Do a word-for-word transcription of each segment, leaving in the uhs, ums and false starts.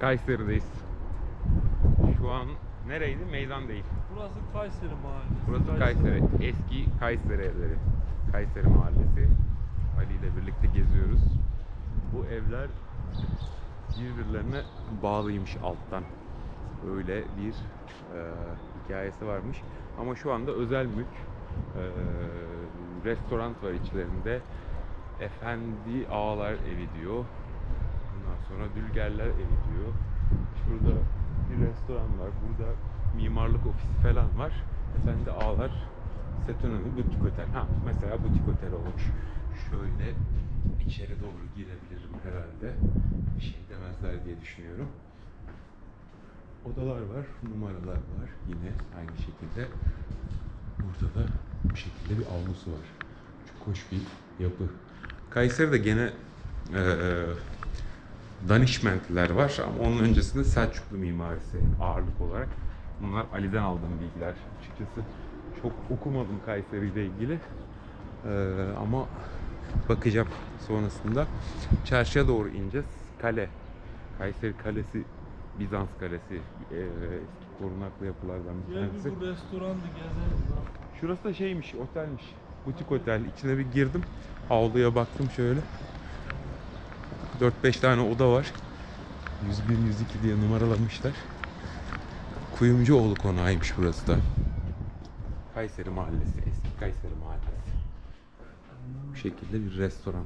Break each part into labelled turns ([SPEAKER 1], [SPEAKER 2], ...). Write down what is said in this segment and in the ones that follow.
[SPEAKER 1] Kayseri'deyiz. Şu an nereydi? Meydan değil.
[SPEAKER 2] Burası Kayseri Mahallesi.
[SPEAKER 1] Burası Kayseri. Eski Kayseri evleri. Kayseri Mahallesi. Ali ile birlikte geziyoruz. Bu evler birbirlerine bağlıymış alttan. Öyle bir e, hikayesi varmış. Ama şu anda özel mülk. E, restoran var içlerinde. Efendi Ağalar Evi diyor. Ondan sonra Dülgerler Evi diyor. Şurada bir restoran var. Burada mimarlık ofisi falan var. Efendi Ağalar Setonami Butik Otel. Ha, mesela butik otel olmuş. Şöyle içeri doğru girebilirim herhalde. Bir şey demezler diye düşünüyorum. Odalar var, numaralar var. Yine aynı şekilde. Burada da bu şekilde bir avlusu var. Çok hoş bir yapı. Kayseri'de gene e, Danişmentliler var ama onun öncesinde Selçuklu mimarisi ağırlık olarak. Bunlar Ali'den aldığım bilgiler. Açıkçası çok okumadım Kayseri ile ilgili. E, ama bakacağım sonrasında. Çarşıya doğru ineceğiz. Kale. Kayseri Kalesi, Bizans Kalesi. E, eski korunaklı yapılardan bir tanesi.
[SPEAKER 2] Gel bir bu restorandı gezelim.
[SPEAKER 1] Şurası da şeymiş, otelmiş. Butik otel. İçine bir girdim. Avluya baktım şöyle. dört beş tane oda var. yüz bir yüz iki diye numaralamışlar. Kuyumcuoğlu konağıymış burası da. Kayseri Mahallesi. Eski Kayseri Mahallesi. Bu şekilde bir restoran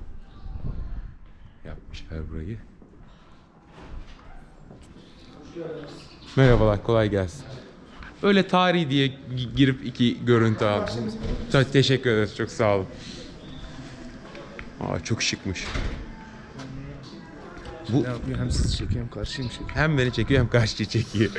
[SPEAKER 1] yapmışlar burayı. Merhabalar, kolay gelsin. Öyle tarihi diye girip iki görüntü aldım. Çok teşekkür ederiz, çok sağ olun. Aa, çok şıkmış. Bu
[SPEAKER 3] hem sizi çekiyor hem karşıyım çekiyor.
[SPEAKER 1] hem beni çekiyor hem karşıyı çekiyor.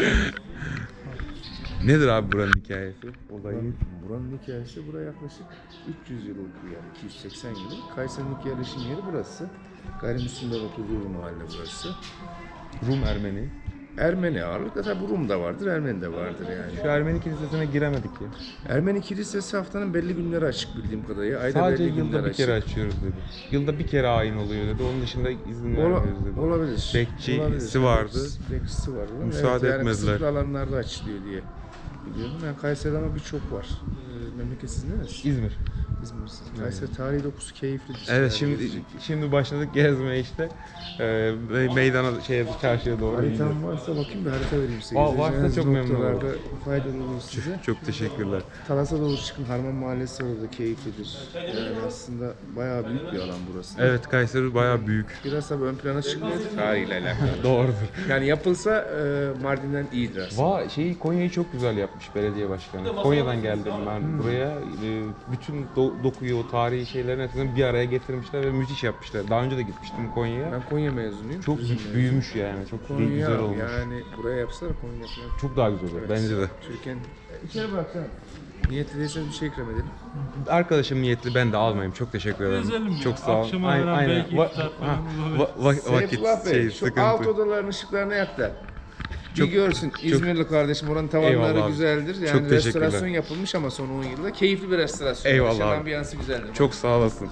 [SPEAKER 1] Nedir abi buranın hikayesi? Olayı.
[SPEAKER 3] Buranın hikayesi buraya yaklaşık üç yüz yıllık yani iki yüz seksen yıllık. Kayseri'nin ilk yerleşim yeri burası. Gayrimüslimlerin oturduğu bir mahalle burası.
[SPEAKER 1] Rum Ermeni.
[SPEAKER 3] Ermeni ağırlıkta tabi Rum da vardır, Ermeni de vardır yani.
[SPEAKER 1] Şu Ermeni kilisesine giremedik ya.
[SPEAKER 3] Ermeni kilisesi haftanın belli günleri açık bildiğim kadarıyla. Ayda
[SPEAKER 1] Sadece
[SPEAKER 3] belli
[SPEAKER 1] yılda
[SPEAKER 3] günler
[SPEAKER 1] bir kere
[SPEAKER 3] açık.
[SPEAKER 1] açıyoruz dedi. Yılda bir kere ayin oluyor dedi. Onun dışında izin
[SPEAKER 3] Ola,
[SPEAKER 1] vermiyoruz dedi.
[SPEAKER 3] olabilir.
[SPEAKER 1] Bekçisi
[SPEAKER 3] olabilir.
[SPEAKER 1] vardı.
[SPEAKER 3] Bekçisi vardı.
[SPEAKER 1] Müsaade
[SPEAKER 3] evet, yani
[SPEAKER 1] etmediler.
[SPEAKER 3] kısıtlı alanlarda açılıyor diye biliyorum. Yani Kayseri'de ama birçok var. Ee, memleketsiz neresi?
[SPEAKER 1] İzmir.
[SPEAKER 3] İzmir'siz. Kayseri tarihi dokusu keyiflidir.
[SPEAKER 1] Evet,
[SPEAKER 3] Yani
[SPEAKER 1] şimdi
[SPEAKER 3] gezecek.
[SPEAKER 1] şimdi başladık gezmeye işte. Ee, ve meydana şeye çarşıya doğru gidiyoruz.
[SPEAKER 3] Haritam varsa bakayım bir harita vereyim size.
[SPEAKER 1] Aa, varsa
[SPEAKER 3] Gezeceğiniz
[SPEAKER 1] çok memnun
[SPEAKER 3] noktalarda
[SPEAKER 1] olurum.
[SPEAKER 3] faydalı olur size.
[SPEAKER 1] Çok teşekkürler.
[SPEAKER 3] Talas'a doğru çıkın. Harman Mahallesi orada keyiflidir. Yani aslında bayağı büyük bir alan burası.
[SPEAKER 1] Evet, Kayseri bayağı büyük.
[SPEAKER 3] Biraz tabii ön plana çıkmıyor tarihiyle alakalı.
[SPEAKER 1] Doğrudur.
[SPEAKER 3] Yani yapılsa e, Mardin'den iyidir aslında.
[SPEAKER 1] Va şeyi Konya'yı çok güzel yapmış belediye başkanı. Konya'dan geldim ben buraya. Ee, bütün do- dokuyu, o tarihi şeylerin hepsini bir araya getirmişler ve müthiş yapmışlar. Daha önce de gitmiştim Konya'ya.
[SPEAKER 3] Ben Konya mezunuyum.
[SPEAKER 1] Çok
[SPEAKER 3] Turizm
[SPEAKER 1] büyük-
[SPEAKER 3] mezunuyum.
[SPEAKER 1] büyümüş yani. Çok
[SPEAKER 3] Konya
[SPEAKER 1] güzel olmuş.
[SPEAKER 3] yani buraya yapsalar Konya yapıyor.
[SPEAKER 1] Çok daha güzel olur bence de.
[SPEAKER 3] Türkiye'nin... İçeri bıraksana. Niyetli değilseniz bir şey ikram edelim.
[SPEAKER 1] Arkadaşım niyetli, ben de almayayım. Çok teşekkür ederim.
[SPEAKER 2] Gezelim ya.
[SPEAKER 1] Çok sağ olun.
[SPEAKER 2] Akşama
[SPEAKER 1] Aynen,
[SPEAKER 2] falan
[SPEAKER 1] aynen.
[SPEAKER 2] belki
[SPEAKER 1] Va-
[SPEAKER 2] iftar falan
[SPEAKER 1] ha,
[SPEAKER 2] olabilir.
[SPEAKER 1] va- va- vakit
[SPEAKER 3] Seyfullah Bey,
[SPEAKER 1] şey,
[SPEAKER 3] şu
[SPEAKER 1] sıkıntı.
[SPEAKER 3] alt odaların ışıklarını yak da.
[SPEAKER 1] Çok-
[SPEAKER 3] bir görsün. İzmirli kardeşim, oranın tavanları
[SPEAKER 1] Eyvallah abi.
[SPEAKER 3] güzeldir. Yani
[SPEAKER 1] Çok teşekkürler.
[SPEAKER 3] restorasyon yapılmış ama son on yılda keyifli bir restorasyon.
[SPEAKER 1] Eyvallah
[SPEAKER 3] Aşağı
[SPEAKER 1] abi.
[SPEAKER 3] ambiyansı güzeldir.
[SPEAKER 1] Çok sağ olasın.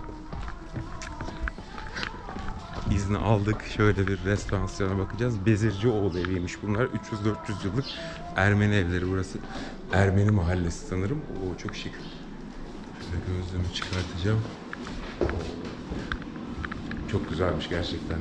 [SPEAKER 1] İzni aldık. Şöyle bir restorasyona bakacağız. Bezircioğlu eviymiş bunlar. üç yüz dört yüz yıllık Ermeni evleri burası. Ermeni mahallesi sanırım. Oo, çok şık. Şöyle gözlüğümü çıkartacağım. Çok güzelmiş gerçekten.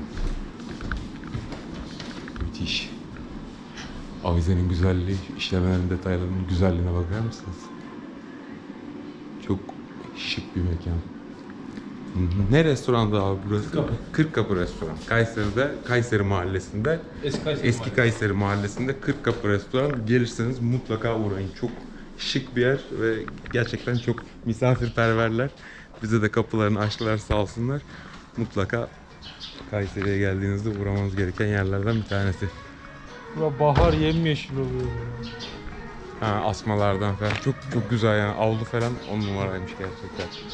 [SPEAKER 1] Müthiş. Avizenin güzelliği, işlemelerin detaylarının güzelliğine bakar mısınız? Çok şık bir mekan. Ne restorandı abi burası? Kırk Kapı. Kırk Kapı restoran. Kayseri'de, Kayseri Mahallesi'nde,
[SPEAKER 2] Eski Kayseri
[SPEAKER 1] Eski
[SPEAKER 2] Mahallesi.
[SPEAKER 1] Kayseri Mahallesi'nde Kırk Kapı restoran. Gelirseniz mutlaka uğrayın. Çok şık bir yer ve gerçekten çok misafirperverler. Bize de kapılarını açtılar sağ olsunlar. Mutlaka Kayseri'ye geldiğinizde uğramanız gereken yerlerden bir tanesi.
[SPEAKER 2] Bura bahar yemyeşil oluyor.
[SPEAKER 1] Ha, asmalardan falan. Çok çok güzel yani. Avlu falan on numaraymış gerçekten.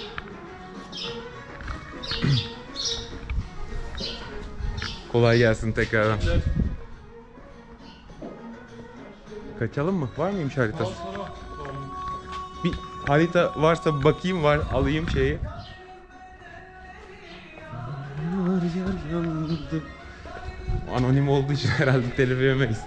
[SPEAKER 1] Kolay gelsin tekrardan. Kaçalım mı? Var mıymış haritası? Bir harita varsa bakayım, var alayım şeyi. anonim olduğu için herhalde telif yemeyiz.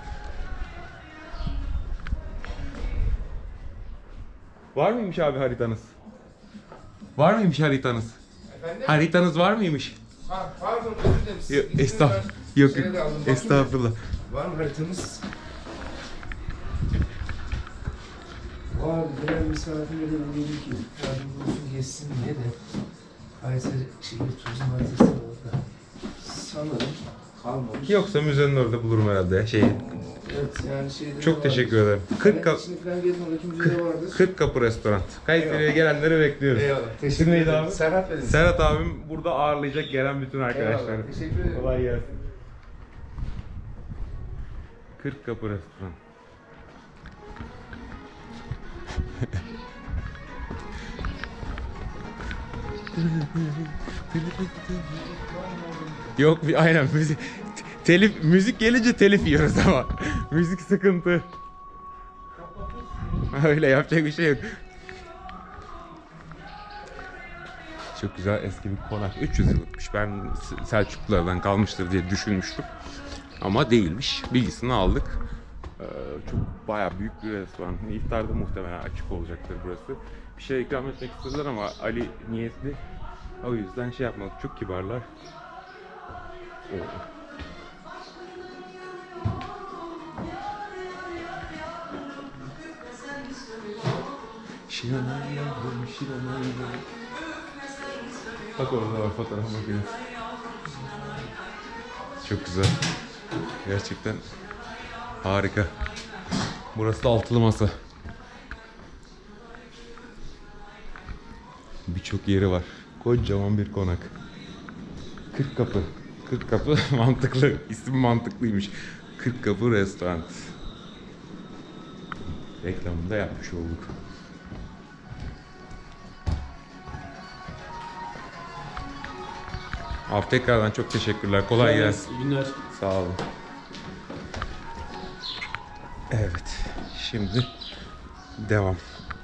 [SPEAKER 1] Var mıymış abi haritanız? Var mıymış haritanız?
[SPEAKER 3] Efendim?
[SPEAKER 1] Haritanız var mıymış?
[SPEAKER 3] Ha, pardon özür dilerim. Siz
[SPEAKER 1] Yok,
[SPEAKER 3] ismini
[SPEAKER 1] estağfurullah.
[SPEAKER 3] ver.
[SPEAKER 1] Yok,
[SPEAKER 3] Şeye de alın, bakayım.
[SPEAKER 1] estağfurullah.
[SPEAKER 3] Var mı haritamız? Var, gelen misafirlere dedim ki yardımcı olsun geçsin diye de Kayseri Şehir Turizm haritası orada. Sanırım kalmamış.
[SPEAKER 1] Yoksa müzenin orada bulurum herhalde şeyi.
[SPEAKER 3] Evet yani şeyde
[SPEAKER 1] Çok teşekkür ederim. kırk,
[SPEAKER 3] kırk
[SPEAKER 1] ka-
[SPEAKER 3] içini falan gezin oradaki müzede vardır.
[SPEAKER 1] kırk kapı restoran. Kayseri'ye gelenleri bekliyoruz.
[SPEAKER 3] Eyvallah.
[SPEAKER 1] İsim
[SPEAKER 3] Teşekkür
[SPEAKER 1] neydi
[SPEAKER 3] ederim.
[SPEAKER 1] abi?
[SPEAKER 3] Serhat benim.
[SPEAKER 1] Serhat abim burada ağırlayacak gelen bütün arkadaşları.
[SPEAKER 3] Eyvallah. Teşekkür ederim.
[SPEAKER 1] Kolay gelsin. kırk kapı restoran. Yok bir aynen müzik telif müzik gelince telif yiyoruz ama müzik sıkıntı. Öyle yapacak bir şey yok. Çok güzel eski bir konak. üç yüz yıllıkmış. Ben Selçuklulardan kalmıştır diye düşünmüştüm. Ama değilmiş. Bilgisini aldık. Ee, çok bayağı büyük bir restoran. İftarda muhtemelen açık olacaktır burası. Bir şey ikram etmek istediler ama Ali niyetli. O yüzden şey yapmadık. Çok kibarlar. Oo. Şiranay yavrum, Şiranay yavrum. Bak orada var fotoğraf makinesi. Çok güzel. Gerçekten harika. Burası da altılı masa. Birçok yeri var. Kocaman bir konak. kırk kapı. kırk kapı mantıklı. İsim mantıklıymış. kırk kapı restoran. Reklamını da yapmış olduk. Abi tekrardan çok teşekkürler. Kolay gelsin.
[SPEAKER 2] İyi günler.
[SPEAKER 1] Sağ olun. Evet. Şimdi devam.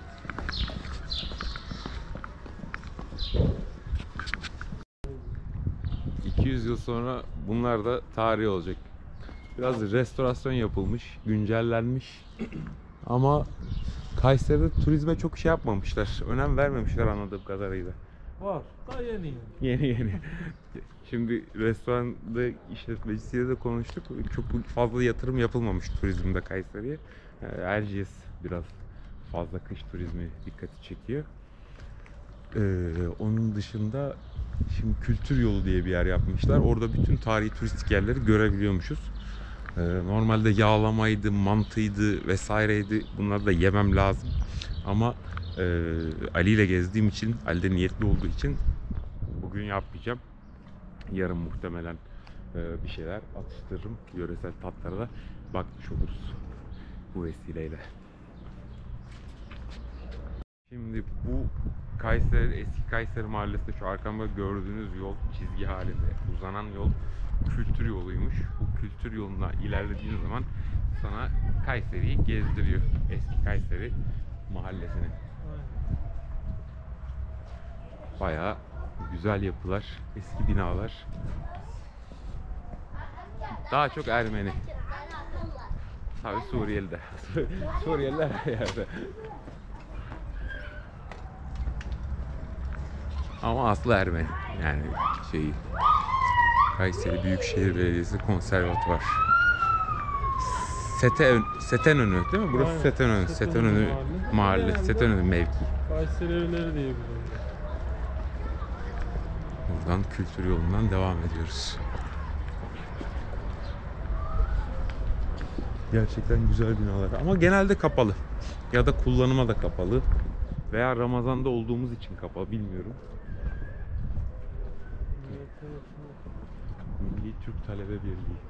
[SPEAKER 1] iki yüz yıl sonra bunlar da tarihi olacak. Biraz restorasyon yapılmış, güncellenmiş. Ama Kayseri'de turizme çok şey yapmamışlar. Önem vermemişler anladığım kadarıyla.
[SPEAKER 2] Var. Daha yeni yani.
[SPEAKER 1] Yeni yeni. Şimdi restoranda işletmecisiyle de konuştuk. Çok fazla yatırım yapılmamış turizmde Kayseri'ye. Yani Erciyes biraz fazla kış turizmi dikkati çekiyor. Ee, onun dışında şimdi Kültür Yolu diye bir yer yapmışlar. Orada bütün tarihi turistik yerleri görebiliyormuşuz. Ee, normalde yağlamaydı, mantıydı vesaireydi. Bunları da yemem lazım. Ama e, Ali ile gezdiğim için, Ali de niyetli olduğu için bugün yapmayacağım. Yarın muhtemelen e, bir şeyler atıştırırım. Yöresel tatlara da bakmış oluruz bu vesileyle. Şimdi bu Kayseri, eski Kayseri Mahallesi'nde şu arkamda gördüğünüz yol, çizgi halinde uzanan yol kültür yoluymuş. Bu kültür yoluna ilerlediğin zaman sana Kayseri'yi gezdiriyor. Eski Kayseri Mahallesi'ni. Bayağı güzel yapılar, eski binalar. Daha çok Ermeni. Tabii Suriyeli de. Suriyeliler her yerde. Ama aslı Ermeni. Yani şey Kayseri Büyükşehir Belediyesi Konservatuvar. Sete, Setenönü değil mi? Burası
[SPEAKER 2] Aynen.
[SPEAKER 1] Setenönü.
[SPEAKER 2] Setenönü
[SPEAKER 1] Setenönü
[SPEAKER 2] mahalle.
[SPEAKER 1] mahalle.
[SPEAKER 2] Genelde
[SPEAKER 1] Setenönü mevki.
[SPEAKER 2] Kayseri evleri diye biliyorum.
[SPEAKER 1] Buradan kültür yolundan devam ediyoruz. Gerçekten güzel binalar ama genelde kapalı. Ya da kullanıma da kapalı. Veya Ramazan'da olduğumuz için kapalı bilmiyorum. Milli Türk Talebe Birliği.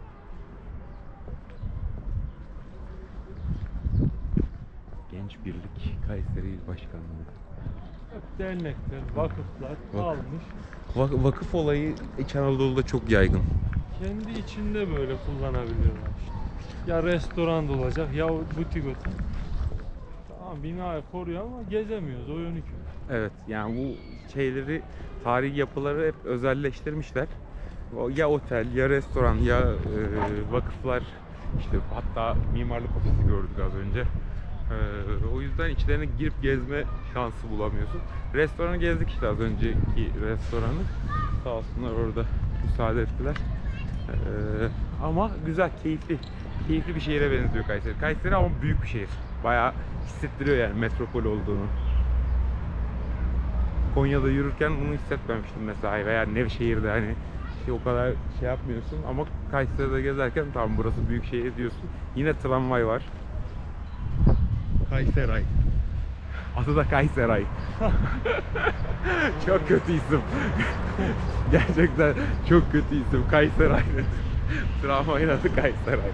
[SPEAKER 1] Genç Birlik Kayseri İl Başkanlığı.
[SPEAKER 2] Hep dernekler, vakıflar almış.
[SPEAKER 1] Va- vakıf olayı İç Anadolu'da çok yaygın.
[SPEAKER 2] Kendi içinde böyle kullanabiliyorlar işte. Ya restoran da olacak ya butik otel. Tamam binayı koruyor ama gezemiyoruz o yönü kötü.
[SPEAKER 1] Evet yani bu şeyleri, tarihi yapıları hep özelleştirmişler. O ya otel, ya restoran, ya e, vakıflar, işte hatta mimarlık ofisi gördük az önce. E, o yüzden içlerine girip gezme şansı bulamıyorsun. Restoranı gezdik işte, az önceki restoranı. Sağ olsunlar orada müsaade ettiler. E, ama güzel, keyifli. Keyifli bir şehire benziyor Kayseri. Kayseri ama büyük bir şehir. Bayağı hissettiriyor yani metropol olduğunu. Konya'da yürürken bunu hissetmemiştim mesela, veya Nevşehir'de hani şey, o kadar şey yapmıyorsun ama Kayseri'de gezerken tamam burası büyük şehir diyorsun. Yine tramvay var. Kayseray. Adı da Kayseray. Çok kötü isim. Gerçekten çok kötü isim. Kayseray. Tramvayın adı Kayseray.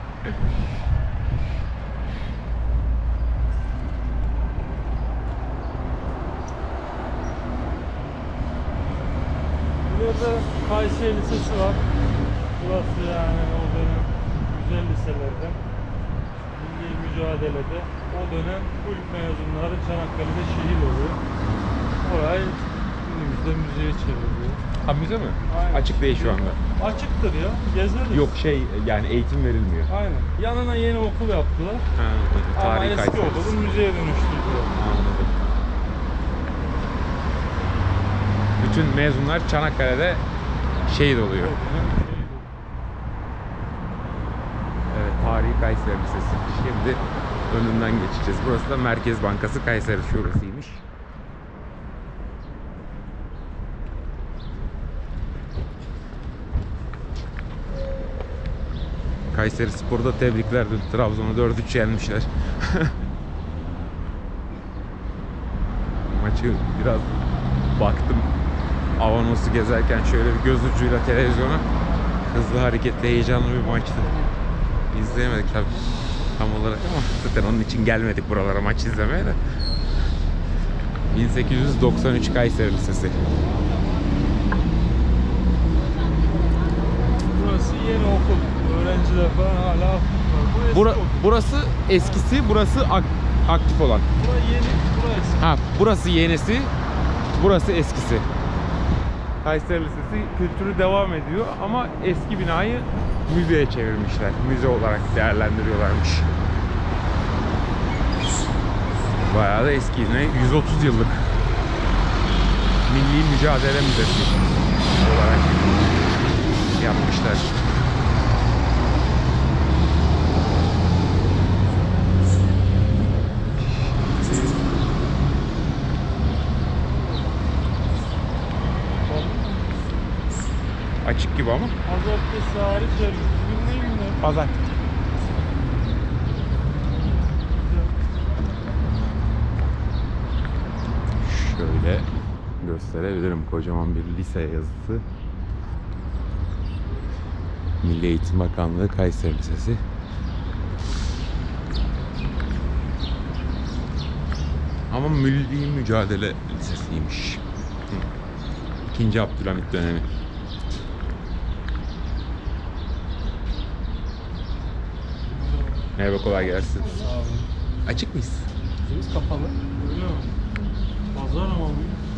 [SPEAKER 2] Burada Kayseri Lisesi var. Burası yani o dönem güzel liselerden. Milli mücadelede o dönem full mezunları Çanakkale'de şehit oluyor. Orayı günümüzde müzeye çeviriyor.
[SPEAKER 1] Ha, müze mi?
[SPEAKER 2] Aynen.
[SPEAKER 1] Açık değil şu anda.
[SPEAKER 2] Açıktır ya. Gezeriz.
[SPEAKER 1] Yok şey, yani eğitim verilmiyor.
[SPEAKER 2] Aynen. Yanına yeni okul yaptılar.
[SPEAKER 1] Ha,
[SPEAKER 2] Ama
[SPEAKER 1] tarihi
[SPEAKER 2] eski
[SPEAKER 1] Kayseri.
[SPEAKER 2] okulu müzeye dönüştürdüler.
[SPEAKER 1] Anladım. Bütün mezunlar Çanakkale'de şehit oluyor. Evet, tarihi Kayseri Lisesi. Şimdi önünden geçeceğiz. Burası da Merkez Bankası Kayseri Şubesi'ymiş. Kayseri Spor'da tebrikler. Dün Trabzon'u dört üç yenmişler. Maçı biraz baktım. Avanos'u gezerken şöyle bir göz ucuyla televizyona. Hızlı, hareketli, heyecanlı bir maçtı. İzleyemedik tabii tam olarak ama zaten onun için gelmedik buralara maç izlemeye de. bin sekiz yüz doksan üç Kayseri Lisesi.
[SPEAKER 2] Burası yeni okul. Öğrenciler falan hala aktif var. Bu eski
[SPEAKER 1] Bura,
[SPEAKER 2] okul.
[SPEAKER 1] burası eskisi, burası ak- aktif olan.
[SPEAKER 2] Bura yeni, bura eski.
[SPEAKER 1] Ha, burası yenisi, burası eskisi. Kayseri Lisesi kültürü devam ediyor ama eski binayı müzeye çevirmişler. Müze olarak değerlendiriyorlarmış. Bayağı da eski, ne? yüz otuz yıllık Milli Mücadele Müzesi olarak yapmışlar. Açık gibi ama.
[SPEAKER 2] Pazartesi hariç her gün. Bugün ne günler?
[SPEAKER 1] Pazar. Şöyle gösterebilirim, kocaman bir lise yazısı. Milli Eğitim Bakanlığı Kayseri Lisesi. Ama Milli Mücadele Lisesi'ymiş. İkinci Abdülhamit dönemi. Merhaba, kolay gelsin.
[SPEAKER 2] Sağ olun.
[SPEAKER 1] Açık mıyız?
[SPEAKER 3] Biz kapalı.
[SPEAKER 2] Öyle mi? Pazar ama bu.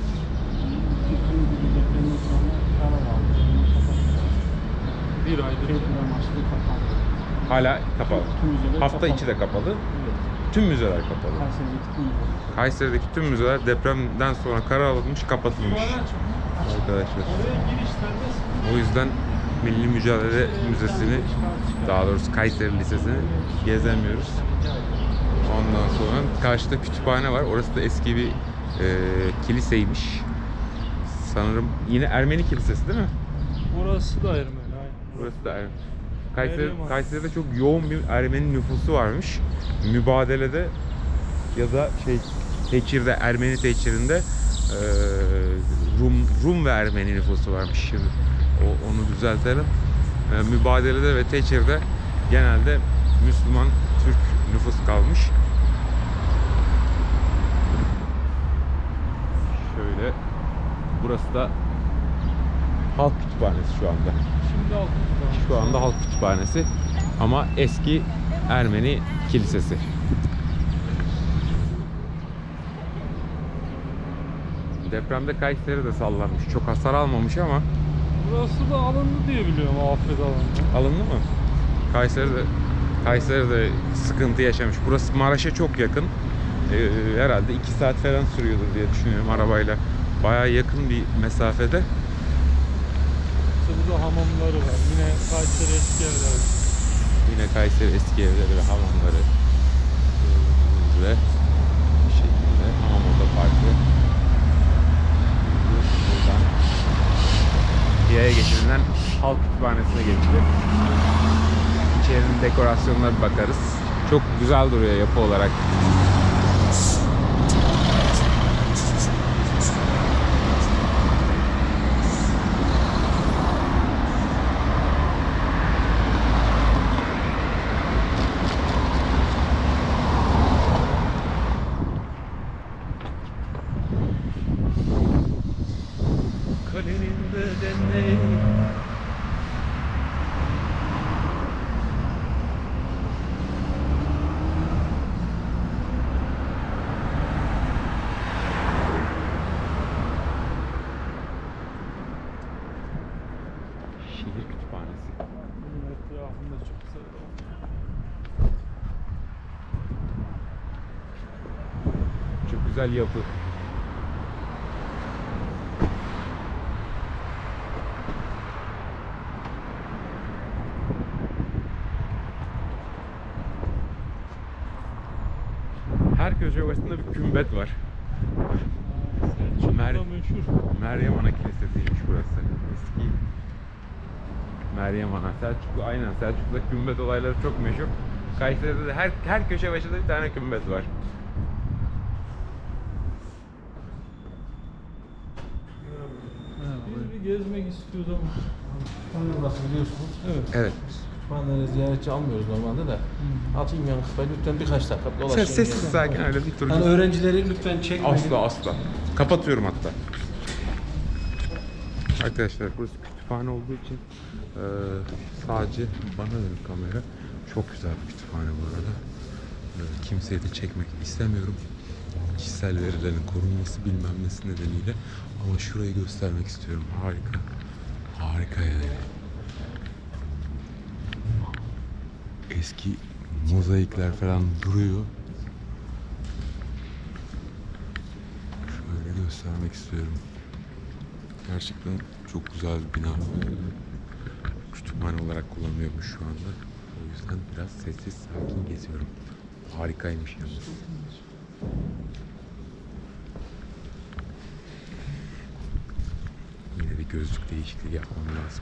[SPEAKER 2] Bir aydır
[SPEAKER 1] Hala kapalı. Hafta içi de kapalı. Tüm müzeler kapalı. Kayseri'deki tüm müzeler depremden sonra karar alınmış, kapatılmış arkadaşlar.
[SPEAKER 2] Oraya giriş serbest.
[SPEAKER 1] O yüzden Milli Mücadele Müzesi'ni, daha doğrusu Kayseri Lisesi'ni gezemiyoruz. Ondan sonra karşıda kütüphane var. Orası da eski bir e, kiliseymiş. Sanırım yine Ermeni kilisesi değil mi?
[SPEAKER 2] Burası da Ermeni. Aynen.
[SPEAKER 1] Burası da Ermeni. Kayseri,
[SPEAKER 2] Ermeni.
[SPEAKER 1] Kayseri'de çok yoğun bir Ermeni nüfusu varmış. Mübadelede ya da şey Teçhir'de, Ermeni Teçhir'inde e, Rum Rum ve Ermeni nüfusu varmış. Şimdi o, onu düzeltelim. E, mübadelede ve Teçhir'de genelde Müslüman Türk nüfus kalmış. Şöyle, burası da halk kütüphanesi şu anda.
[SPEAKER 2] Şimdi alt kütüphane.
[SPEAKER 1] Şu anda halk kütüphanesi ama eski Ermeni kilisesi. Depremde Kayseri de sallanmış. Çok hasar almamış ama
[SPEAKER 2] Burası da alındı diye biliyorum, afet alındı.
[SPEAKER 1] Alındı mı? Kayseri'de Kayseri'de sıkıntı yaşamış. Burası Maraş'a çok yakın. Ee, herhalde iki saat falan sürüyordur diye düşünüyorum arabayla. Bayağı yakın bir mesafede.
[SPEAKER 2] İşte burada hamamları var. Yine Kayseri eski evleri.
[SPEAKER 1] Yine Kayseri eski evleri ve hamamları ve bu şekilde hamam oda parkı. Buradan yaya geçidinden halk kütüphanesine geçeceğiz. İçerinin dekorasyonuna bir bakarız. Çok güzel duruyor yapı olarak. Kalenin bedenleri şehir kütüphanesi.
[SPEAKER 2] Bunun etrafında çok sayıda var.
[SPEAKER 1] Çok güzel yapı. Her köşe başında bir kümbet var.
[SPEAKER 2] Selçuk'ta
[SPEAKER 1] Mer-
[SPEAKER 2] meşhur.
[SPEAKER 1] Meryem Ana Kilisesi'ymiş burası. Eski Meryem Ana. Selçuklu, aynen. Selçuklu'da kümbet olayları çok meşhur. Kayseri'de de her, her köşe başında bir tane kümbet var.
[SPEAKER 2] Biz bir gezmek istiyoruz ama.
[SPEAKER 3] Kütüphane burası biliyorsunuz.
[SPEAKER 2] Evet.
[SPEAKER 1] Evet.
[SPEAKER 3] Kütüphaneleri ziyaretçi almıyoruz normalde de. Atayım yan kafayı lütfen birkaç dakika
[SPEAKER 1] Sen
[SPEAKER 3] dolaşayım.
[SPEAKER 1] sessiz
[SPEAKER 3] gelin.
[SPEAKER 1] sakin öyle bir tur.
[SPEAKER 3] Yani öğrencileri lütfen çekmeyin.
[SPEAKER 1] Asla asla. Kapatıyorum hatta. Arkadaşlar burası kütüphane olduğu için eee, sadece bana dönük kamera. Çok güzel bir kütüphane bu arada. Eee, kimseyi de çekmek istemiyorum. Kişisel verilerin korunması bilmem nesi nedeniyle. Ama şurayı göstermek istiyorum. Harika. Harika yani. Eski mozaikler falan duruyor. Şöyle göstermek istiyorum. Gerçekten çok güzel bir bina. Kütüphane olarak kullanılıyormuş şu anda. O yüzden biraz sessiz sakin geziyorum. Harikaymış yalnız. Yine bir gözlük değişikliği yapmam lazım.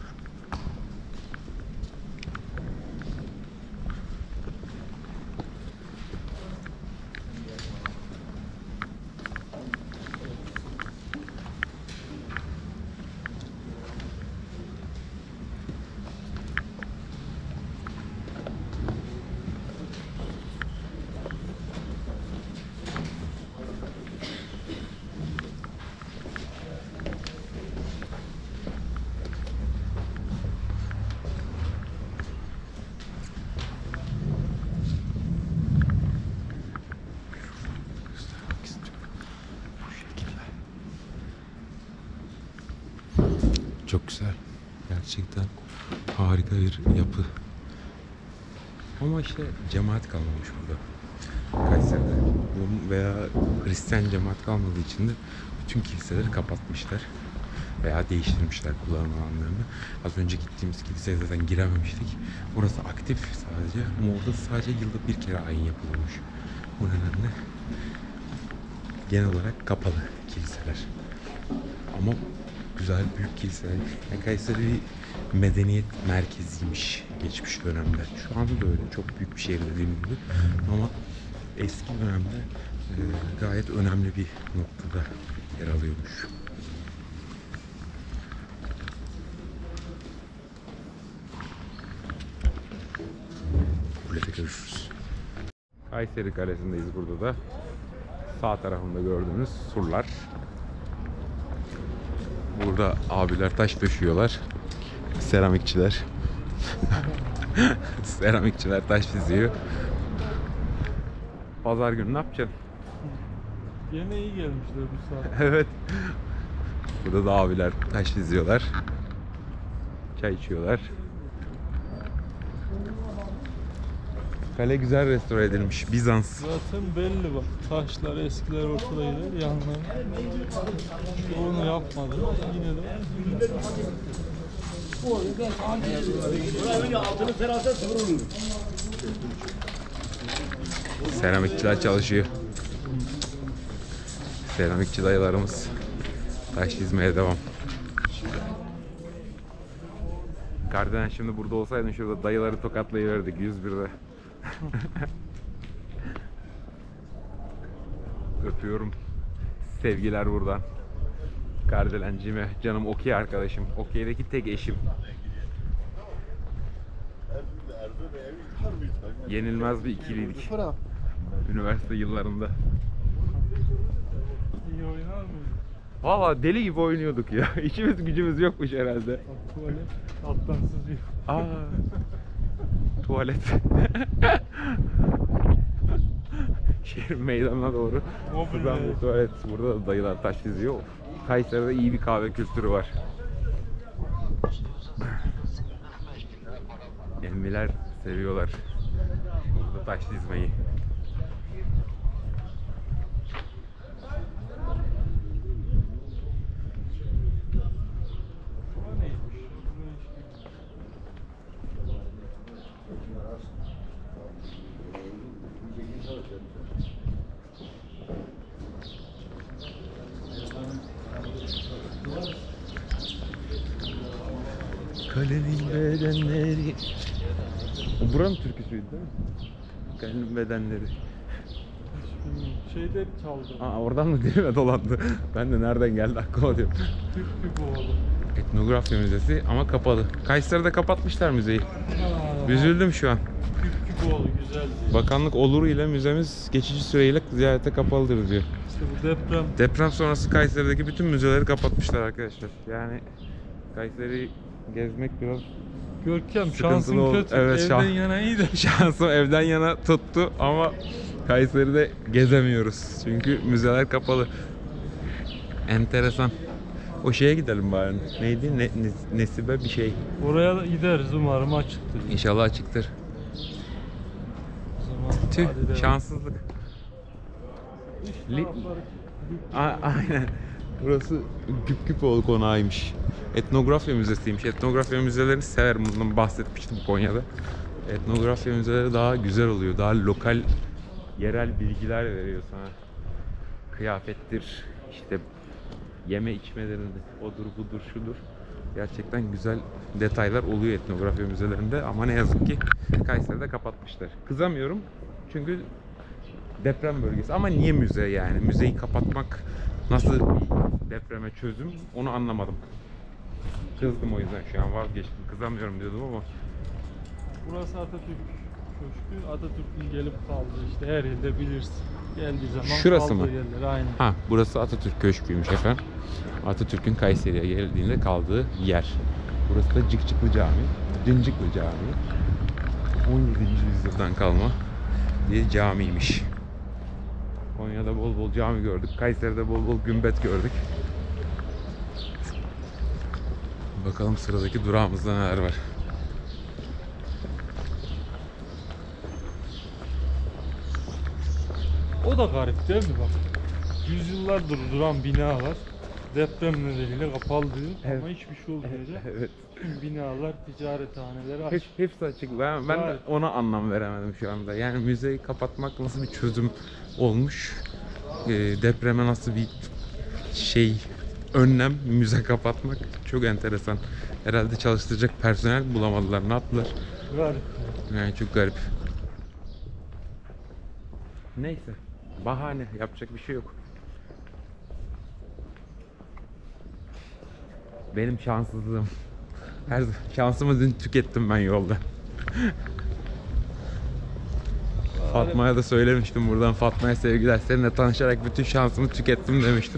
[SPEAKER 1] Göstermek istiyorum. Bu şekilde. Çok güzel. Gerçekten harika bir yapı. Ama işte cemaat kalmamış burada. Kayseri'de. Rum veya Hristiyan cemaat kalmadığı için de bütün kiliseleri kapatmışlar. Veya değiştirmişler kullanım alanlarını. Az önce gittiğimiz kiliseye zaten girememiştik. Burası aktif sadece ama orada sadece yılda bir kere ayin yapılıyormuş. Bu nedenle genel olarak kapalı kiliseler. Ama güzel büyük kiliseler. Yani Kayseri bir medeniyet merkeziymiş geçmiş dönemde. Şu anda da öyle. Çok büyük bir şehir dediğim gibi. Ama eski dönemde e, gayet önemli bir noktada yer alıyormuş. Kulede görüşürüz. Kayseri Kalesi'ndeyiz burada da. Sağ tarafında gördüğünüz surlar. Burada abiler taş döşüyorlar. Seramikçiler. Seramikçiler taş diziyor. Pazar günü ne yapacaksın?
[SPEAKER 2] Gene iyi gelmişler bu saat.
[SPEAKER 1] Evet. Burada da abiler taş diziyorlar. Çay içiyorlar. Kale güzel restore edilmiş. Bizans.
[SPEAKER 2] Zaten belli bak. Taşlar eskiler ortadaydı. Yanlar. Onu yapmadı. Yine de.
[SPEAKER 1] Seramikçiler çalışıyor. Seramikçi dayılarımız taş dizmeye devam. Kardelen şimdi burada olsaydın şurada dayıları tokatlayıverdik yüz birde. Öpüyorum. Sevgiler buradan. Kardelencime, canım okey arkadaşım. Okeydeki tek eşim. Yenilmez bir ikiliydik. Üniversite yıllarında.
[SPEAKER 2] İyi oynar mıydı?
[SPEAKER 1] Valla deli gibi oynuyorduk ya. İçimiz gücümüz yokmuş herhalde.
[SPEAKER 2] Bak tuvalet. Alttan sızıyor.
[SPEAKER 1] Aa, tuvalet. Şehrin meydanına doğru.
[SPEAKER 2] Mobil
[SPEAKER 1] Buradan
[SPEAKER 2] be.
[SPEAKER 1] bir tuvalet. Burada da dayılar taş diziyor. Kayseri'de iyi bir kahve kültürü var. Emmiler seviyorlar burada taş dizmeyi. Kalenin bedenleri. O buranın türküsüydü değil mi? Kalenin bedenleri.
[SPEAKER 2] Şeyde çaldı.
[SPEAKER 1] Aa, oradan mı dilime dolandı? Ben de nereden geldi aklıma diyorum.
[SPEAKER 2] Türk bir oğlu.
[SPEAKER 1] Etnografya Müzesi ama kapalı. Kayseri'de kapatmışlar müzeyi.
[SPEAKER 2] Aa,
[SPEAKER 1] Üzüldüm şu an.
[SPEAKER 2] Türk bir oğlu güzeldi.
[SPEAKER 1] Bakanlık oluru ile müzemiz geçici süreyle ziyarete kapalıdır diyor.
[SPEAKER 2] İşte bu deprem.
[SPEAKER 1] Deprem sonrası Kayseri'deki bütün müzeleri kapatmışlar arkadaşlar. Yani Kayseri'yi gezmek biraz
[SPEAKER 2] Görkem
[SPEAKER 1] sıkıntılı
[SPEAKER 2] şansın
[SPEAKER 1] oldu.
[SPEAKER 2] kötü.
[SPEAKER 1] Evet,
[SPEAKER 2] Evden
[SPEAKER 1] şans-
[SPEAKER 2] yana iyi de.
[SPEAKER 1] şansım evden yana tuttu ama Kayseri'de gezemiyoruz. Çünkü müzeler kapalı. Enteresan. O şeye gidelim bari. Neydi? Ne, ne- Nesibe bir şey.
[SPEAKER 2] Oraya da gideriz umarım açıktır.
[SPEAKER 1] İnşallah açıktır.
[SPEAKER 2] O zaman
[SPEAKER 1] Tüh,
[SPEAKER 2] hadi devam.
[SPEAKER 1] şanssızlık.
[SPEAKER 2] Dış
[SPEAKER 1] Li-
[SPEAKER 2] tarafları-
[SPEAKER 1] A- aynen. Burası Güpgüpoğlu konağıymış. Etnografya müzesiymiş. Etnografya müzelerini severim. Bundan bahsetmiştim Konya'da. Etnografya müzeleri daha güzel oluyor. Daha lokal, yerel bilgiler veriyor sana. Kıyafettir, işte yeme içmelerinde odur budur şudur. Gerçekten güzel detaylar oluyor etnografya müzelerinde ama ne yazık ki Kayseri'de kapatmışlar. Kızamıyorum çünkü deprem bölgesi ama niye müze yani? Müzeyi kapatmak nasıl bir depreme çözüm onu anlamadım. Kızdım o yüzden şu an vazgeçtim. Kızamıyorum diyordum ama
[SPEAKER 2] Burası Atatürk Köşkü. Atatürk'ün gelip kaldığı işte her yerde bilirsin. Geldiği zaman
[SPEAKER 1] Şurası
[SPEAKER 2] kaldığı
[SPEAKER 1] mı?
[SPEAKER 2] yerler aynı.
[SPEAKER 1] ha burası Atatürk Köşkü'ymüş efendim. Atatürk'ün Kayseri'ye geldiğinde kaldığı yer. Burası da Cikcikli Cami. Cincikli Cami. on yedinci yüzyıldan kalma bir camiymiş. Konya'da bol bol cami gördük. Kayseri'de bol bol gümbet gördük. Bakalım sıradaki durağımızda neler var.
[SPEAKER 2] O da garip değil mi bak? Yüzyıllardır duran binalar deprem nedeniyle kapalı diyor
[SPEAKER 1] Evet.
[SPEAKER 2] ama hiçbir şey olmayacak.
[SPEAKER 1] Evet.
[SPEAKER 2] Tüm binalar, ticarethaneleri
[SPEAKER 1] Hep,
[SPEAKER 2] aç.
[SPEAKER 1] hepsi açık. Ben, ben de
[SPEAKER 2] Evet.
[SPEAKER 1] ona anlam veremedim şu anda. Yani müzeyi kapatmak nasıl bir çözüm olmuş? Ee, depreme nasıl bir şey önlem müze kapatmak çok enteresan. Herhalde çalıştıracak personel bulamadılar. Ne yaptılar?
[SPEAKER 2] Garip.
[SPEAKER 1] Yani çok garip. Neyse. Bahane. Yapacak bir şey yok. Benim şanssızlığım. Her şansımı dün tükettim ben yolda. Fatma'ya da söylemiştim buradan. Fatma'ya sevgiler. Seninle tanışarak bütün şansımı tükettim demiştim.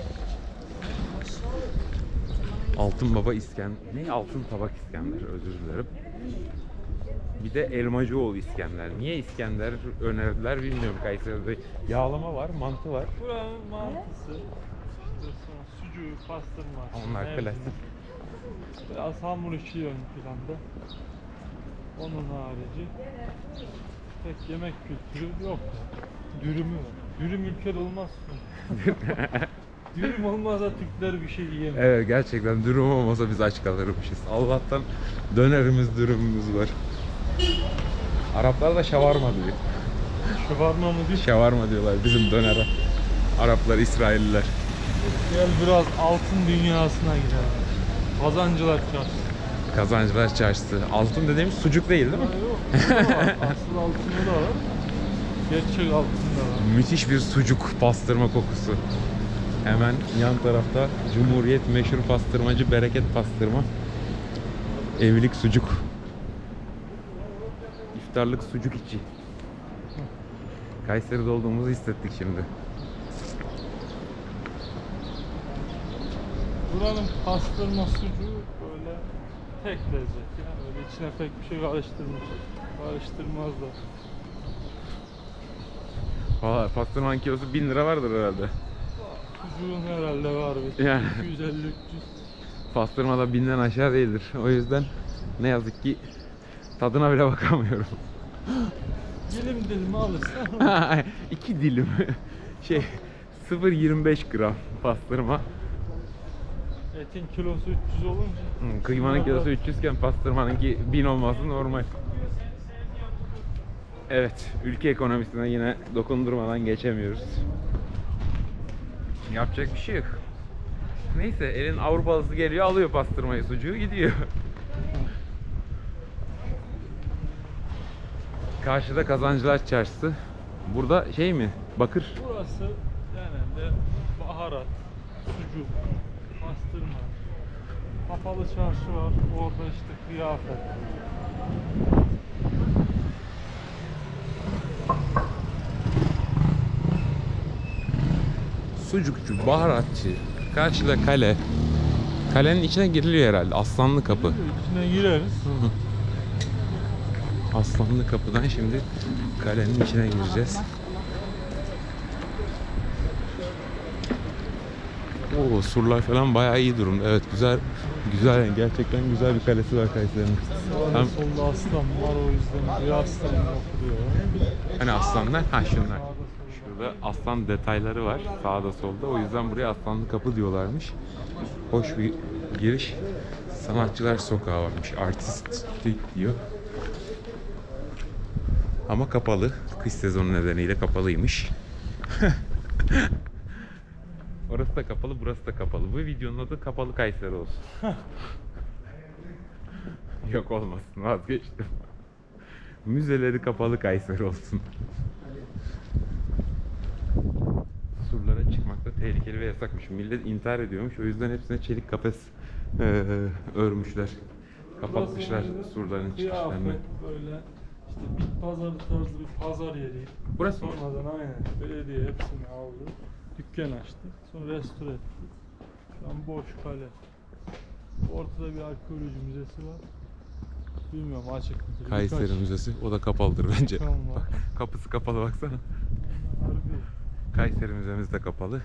[SPEAKER 1] Altın Baba İskender. Ne? Altın Tabak İskender. Özür dilerim. Bir de Elmacıoğlu İskender. Niye İskender önerdiler bilmiyorum Kayseri'de. Yağlama var, mantı var.
[SPEAKER 2] Buranın mantısı, işte sonra sucuğu, pastırma.
[SPEAKER 1] Onlar
[SPEAKER 2] mevsim.
[SPEAKER 1] klasik.
[SPEAKER 2] Biraz hamur işi ön planda. Onun harici pek yemek kültürü yok ya. Dürümü var. Dürüm ülkede olmaz. Dürüm olmazsa Türkler bir şey yiyemez.
[SPEAKER 1] Evet, gerçekten dürüm olmasa biz aç kalırmışız. Allah'tan dönerimiz, dürümümüz var. Araplar da şavarma diyor.
[SPEAKER 2] Şavarma mı diyor?
[SPEAKER 1] Şavarma diyorlar bizim dönere. Araplar, İsrailliler.
[SPEAKER 2] Gel biraz altın dünyasına girelim. Kazancılar çarşısı.
[SPEAKER 1] Kazancılar çarşısı. Altın dediğimiz sucuk değil değil mi?
[SPEAKER 2] Ha, yok. Bu da var. Asıl altını da var. Gerçek altın da var.
[SPEAKER 1] Müthiş bir sucuk pastırma kokusu. Hemen yan tarafta Cumhuriyet meşhur pastırmacı Bereket Pastırma. Evlilik sucuk. İftarlık sucuk içi. Kayseri'de olduğumuzu hissettik şimdi.
[SPEAKER 2] Buranın pastırma sucuğu böyle tek lezzet. Yani öyle içine pek bir şey karıştırmış. Karıştırmazlar.
[SPEAKER 1] Valla pastırmanın kilosu bin lira vardır herhalde.
[SPEAKER 2] Sucuğun herhalde var bir
[SPEAKER 1] Yani.
[SPEAKER 2] iki yüz elli üç yüz.
[SPEAKER 1] Pastırma da binden aşağı değildir. O yüzden ne yazık ki tadına bile bakamıyorum.
[SPEAKER 2] Dilim dilim alırsan
[SPEAKER 1] İki dilim. Şey sıfır virgül yirmi beş gram pastırma.
[SPEAKER 2] etin kilosu üç yüz olunca
[SPEAKER 1] Hmm, Kıymanın kilosu üç yüz iken pastırmanınki bin olması normal. Evet, ülke ekonomisine yine dokundurmadan geçemiyoruz. Yapacak bir şey yok. Neyse, elin Avrupalısı geliyor, alıyor pastırmayı, sucuğu gidiyor. Karşıda Kazancılar Çarşısı. Burada şey mi? Bakır.
[SPEAKER 2] burası genelde baharat, sucuk, pastırma. Kapalı çarşı var. Orada işte kıyafet.
[SPEAKER 1] Sucukçu, baharatçı. Karşıda kale. Kalenin içine giriliyor herhalde. Aslanlı Kapı.
[SPEAKER 2] İçine gireriz.
[SPEAKER 1] Aslanlı Kapı'dan şimdi kalenin içine gireceğiz. Oo, surlar falan bayağı iyi durumda. Evet, güzel güzel yani gerçekten güzel bir kalesi var Kayseri'nin.
[SPEAKER 2] Sağda
[SPEAKER 1] Hem
[SPEAKER 2] solda aslan var, o yüzden bir aslan yapılıyor.
[SPEAKER 1] hani aslanlar, ha şunlar.
[SPEAKER 2] Sağda solda.
[SPEAKER 1] Şurada aslan detayları var sağda solda. O yüzden buraya Aslanlı Kapı diyorlarmış. Hoş bir giriş. Sanatçılar Sokağı varmış. Artistik diyor. Ama kapalı. Kış sezonu nedeniyle kapalıymış. Orası da kapalı, burası da kapalı. Bu videonun adı Kapalı Kayseri olsun. Yok, olmasın, vazgeçtim. Müzeleri kapalı Kayseri olsun. Surlara çıkmak da tehlikeli ve yasakmış. Millet intihar ediyormuş. O yüzden hepsine çelik kafes e, örmüşler. Kapatmışlar
[SPEAKER 2] Burası
[SPEAKER 1] surların çıkışlarını.
[SPEAKER 2] kıyafet böyle işte bit pazarı tarzı bir pazar yeri.
[SPEAKER 1] Burası mı?
[SPEAKER 2] Sonradan aynen belediye hepsini aldı. Dükkan açtı. Sonra restore etti. Şu an boş kale. Ortada bir arkeoloji müzesi var. Bilmiyorum açık mıdır?
[SPEAKER 1] Kayseri
[SPEAKER 2] Birkaç
[SPEAKER 1] Müzesi. O da kapalıdır bence.
[SPEAKER 2] dükkan var.
[SPEAKER 1] Bak, kapısı kapalı baksana.
[SPEAKER 2] Harbi.
[SPEAKER 1] Kayseri Müzemiz de kapalı.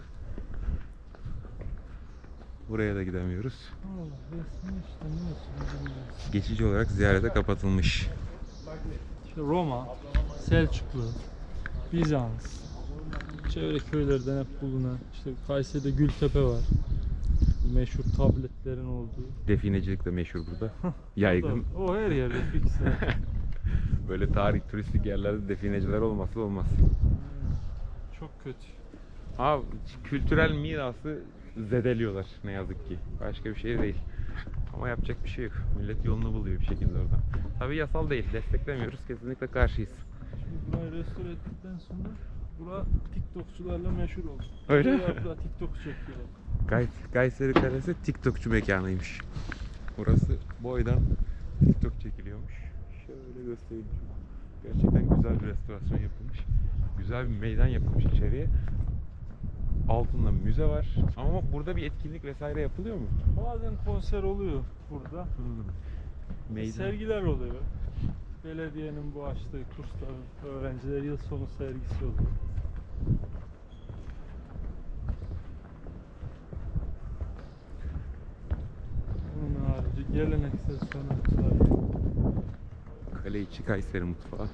[SPEAKER 1] Buraya da gidemiyoruz.
[SPEAKER 2] Allah resmi işte neyse bilmiyorum.
[SPEAKER 1] Geçici olarak ziyarete kapatılmış.
[SPEAKER 2] İşte Roma, Selçuklu, Bizans, çevre köylerden hep bulunan işte Kayseri'de Gültepe var. Bu meşhur tabletlerin olduğu.
[SPEAKER 1] Definecilik de meşhur burada. Yaygın.
[SPEAKER 2] O, o her yerde fix. yani.
[SPEAKER 1] Böyle tarih turistik yerlerde defineciler olması olmaz.
[SPEAKER 2] Çok kötü.
[SPEAKER 1] Abi kültürel mirası zedeliyorlar ne yazık ki. Başka bir şey değil. Ama yapacak bir şey yok. Millet yolunu buluyor bir şekilde oradan. Tabii yasal değil. Desteklemiyoruz. Kesinlikle karşıyız.
[SPEAKER 2] Şimdi burayı restore ettikten sonra bura TikTokçularla meşhur oldu.
[SPEAKER 1] Öyle mi?
[SPEAKER 2] Burada TikTok çekiyorlar.
[SPEAKER 1] Kays Kayseri Kalesi TikTokçu mekanıymış. Burası boydan TikTok çekiliyormuş. Şöyle göstereyim. Gerçekten güzel bir restorasyon yapılmış. Güzel bir meydan yapılmış içeriye. Altında müze var. Ama burada bir etkinlik vesaire yapılıyor mu?
[SPEAKER 2] Bazen konser oluyor burada.
[SPEAKER 1] Meydan.
[SPEAKER 2] Sergiler oluyor. Belediyenin bu açtığı kursların öğrenciler yıl sonu sergisi oluyor. Bunun Geleneksel sanatlar.
[SPEAKER 1] Kale içi Kayseri mutfağı.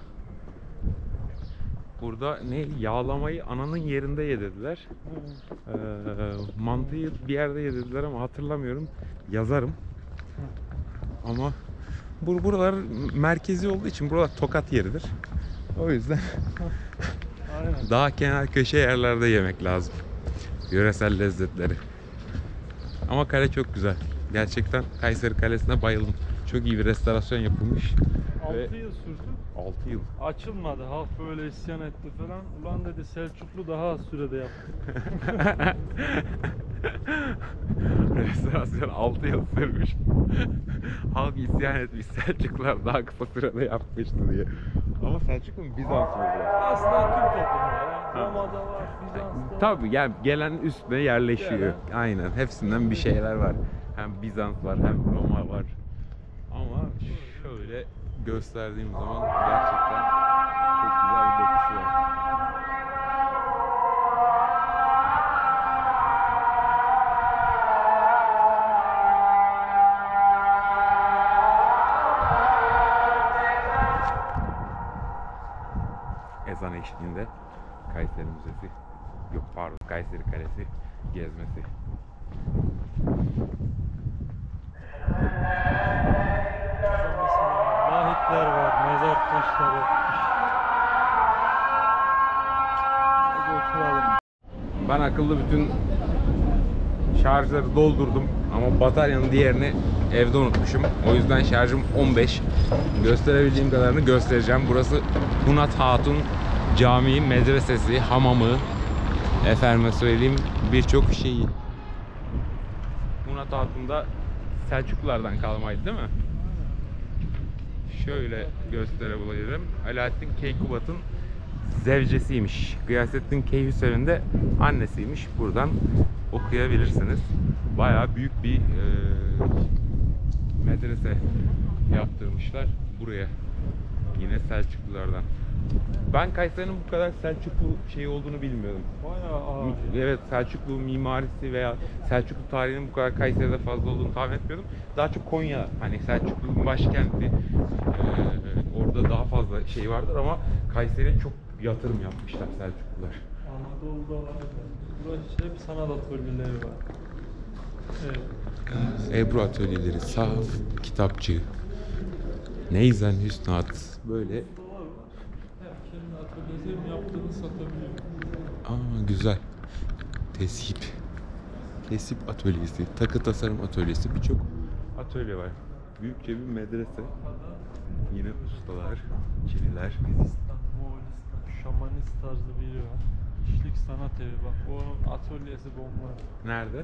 [SPEAKER 1] Burada ne yağlamayı ananın yerinde yedirdiler. Ee, mantıyı bir yerde yedirdiler ama hatırlamıyorum. Yazarım. Ama bu buralar merkezi olduğu için buralar tokat yeridir. O yüzden
[SPEAKER 2] Aynen.
[SPEAKER 1] daha kenar köşe yerlerde yemek lazım. Yöresel lezzetleri. Ama kale çok güzel. Gerçekten Kayseri Kalesi'ne bayıldım. Çok iyi bir restorasyon yapılmış.
[SPEAKER 2] altı yıl sürdü.
[SPEAKER 1] altı yıl.
[SPEAKER 2] Açılmadı. Halk böyle isyan etti falan. Ulan dedi Selçuklu daha az sürede yaptı.
[SPEAKER 1] Restorasyon altı yıl sürmüş. Halk isyan etmiş, Selçuklular daha kısa sürede yapmıştı diye. Ama Selçuklu mu Bizans mıydı?
[SPEAKER 2] Aslında tüm toplumlar. Yani Roma'da var, Bizans'ta.
[SPEAKER 1] Tabii yani gelen üstüne yerleşiyor. Aynen. Hepsinden bir şeyler var. Hem Bizans var hem Roma var. Ama şöyle gösterdiğim zaman gerçekten çok güzel bir dokusu var. Ezan eşliğinde Kayseri Müzesi, yok pardon Kayseri Kalesi gezmesi.
[SPEAKER 2] Lahitler var, mezar taşları. Hadi oturalım.
[SPEAKER 1] Ben akıllı bütün şarjları doldurdum ama bataryanın diğerini evde unutmuşum. O yüzden şarjım on beş. Gösterebildiğim kadarını göstereceğim. Burası Hunat Hatun Camii, medresesi, hamamı, efendime söyleyeyim birçok şeyi. Hunat Hatun da Selçuklulardan kalmaydı değil mi? Şöyle gösterebilirim. Alaaddin Keykubat'ın zevcesiymiş. Gıyasettin Keyhüsev'in de annesiymiş. Buradan okuyabilirsiniz. Bayağı büyük bir e, medrese yaptırmışlar buraya. Yine Selçuklulardan. Ben Kayseri'nin bu kadar Selçuklu şey olduğunu bilmiyordum.
[SPEAKER 2] Bayağı ağır.
[SPEAKER 1] Evet, Selçuklu mimarisi veya Selçuklu tarihinin bu kadar Kayseri'de fazla olduğunu tahmin etmiyordum. Daha çok Konya, hani Selçuklu'nun başkenti. Ee, orada daha fazla şey vardır ama Kayseri'ye çok yatırım yapmışlar Selçuklular.
[SPEAKER 2] Anadolu'da var. Burası hep sanat atölyeleri var. Evet.
[SPEAKER 1] Ebru atölyeleri, sahaf, kitapçı, Neyzen Hüsnat, böyle.
[SPEAKER 2] Hep kendi atölyesi yaptığını satabiliyor.
[SPEAKER 1] Aa güzel. Tesip. Tesip atölyesi, takı tasarım atölyesi, birçok atölye var. Büyükçe bir medrese. Yine ustalar, çiniler.
[SPEAKER 2] Hindistan, Moğolistan, şamanist tarzı biri var. İşlik sanat evi bak. Onun atölyesi bomba.
[SPEAKER 1] Nerede?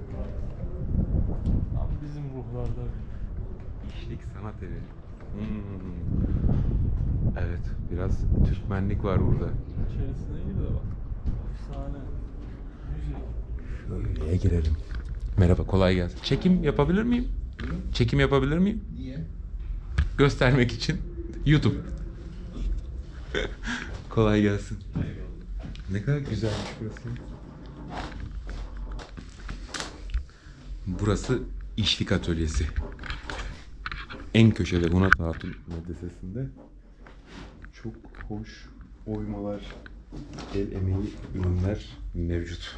[SPEAKER 2] Tam bizim ruhlarda.
[SPEAKER 1] İşlik sanat evi. Hmm. Evet, biraz Türkmenlik var burada.
[SPEAKER 2] İçerisine gir de bak. Efsane. Müzik.
[SPEAKER 1] Şöyle girelim. Merhaba, kolay gelsin. Çekim yapabilir miyim? Çekim yapabilir miyim?
[SPEAKER 3] Niye?
[SPEAKER 1] Göstermek için. YouTube. Kolay gelsin. Ne kadar güzelmiş burası. Burası işlik atölyesi. En köşede Hunat Hatun Medresesi'nde çok hoş oymalar, el emeği ürünler mevcut.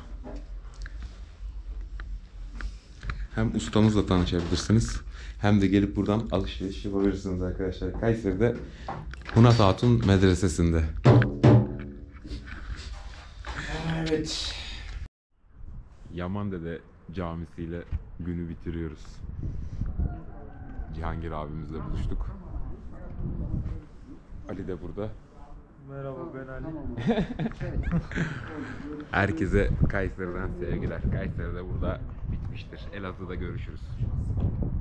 [SPEAKER 1] Hem ustamızla tanışabilirsiniz hem de gelip buradan alışveriş yapabilirsiniz arkadaşlar. Kayseri'de Hunat Hatun Medresesi'nde.
[SPEAKER 3] Evet.
[SPEAKER 1] Yaman Dede camisiyle günü bitiriyoruz. Cihangir abimizle buluştuk. Ali de burada.
[SPEAKER 2] Merhaba ben Ali.
[SPEAKER 1] Herkese Kayseri'den sevgiler. Kayseri'de burada bitmiştir. Elazığ'da görüşürüz.